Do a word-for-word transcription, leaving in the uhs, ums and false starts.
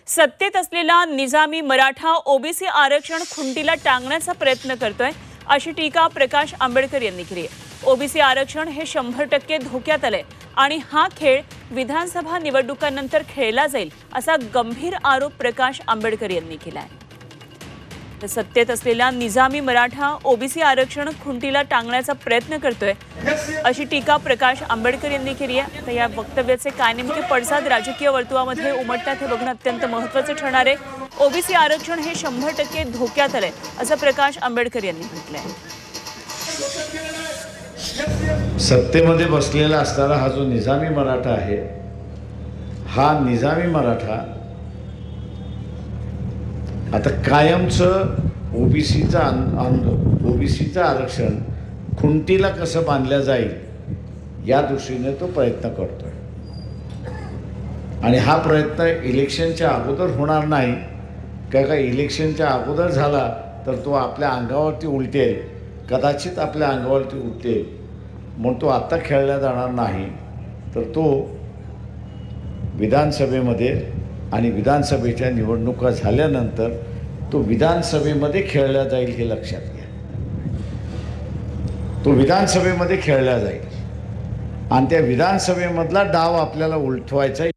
सत्तेत असलेला निजामी मराठा ओबीसी आरक्षण खुंटीला टांगण्याचा प्रयत्न करतोय अशी टीका प्रकाश आंबेडकर यांनी केली आहे। ओबीसी आरक्षण हे शंभर टक्के धोक्यात आले आणि हा खेळ विधानसभा निवडणुकांनंतर खेळला जाईल असा गंभीर आरोप प्रकाश आंबेडकर यांनी केला आहे। तर सत्तेत असलेला निजामी मराठा ओबीसी आरक्षण खुंटीला टांगण्याचा प्रयत्न करतोय अशी टीका प्रकाश आंबेडकर यांनी केली आहे। तर या वक्तव्याचे काय नेमके पडसाद राजकीय वर्तुळामध्ये उमटतात हे बघणं अत्यंत महत्त्वाचं ठरणार आहे। ओबीसी आरक्षण हे शंभर टक्के धोक्यात आलंय असं प्रकाश आंबेडकर यांनी म्हटलंय। सत्तेमध्ये बसलेला असणारा हा जो निजामी मराठा आहे, हा निजामी मराठा आता कायमचं ओबीसीचा ओबीसीचं आरक्षण खुंटीला कसं बांधलं जाईल या दृष्टीने तो प्रयत्न करतोय। आणि हा प्रयत्न इलेक्शनच्या अगोदर होणार नाही, का का इलेक्शनच्या अगोदर झाला तर तो आपल्या अंगावरती उलटेल, कदाचित आपल्या अंगावरती उलटेल, म्हणून तो आत्ता खेळला जाणार नाही। तर तो विधानसभेमध्ये आणि विधानसभेच्या निवडणुका झाल्यानंतर तो विधानसभेमध्ये खेळला जाईल हे लक्षात घ्या। तो विधानसभेमध्ये खेळला जाईल आणि त्या विधानसभेमधला डाव आपल्याला उलटवायचा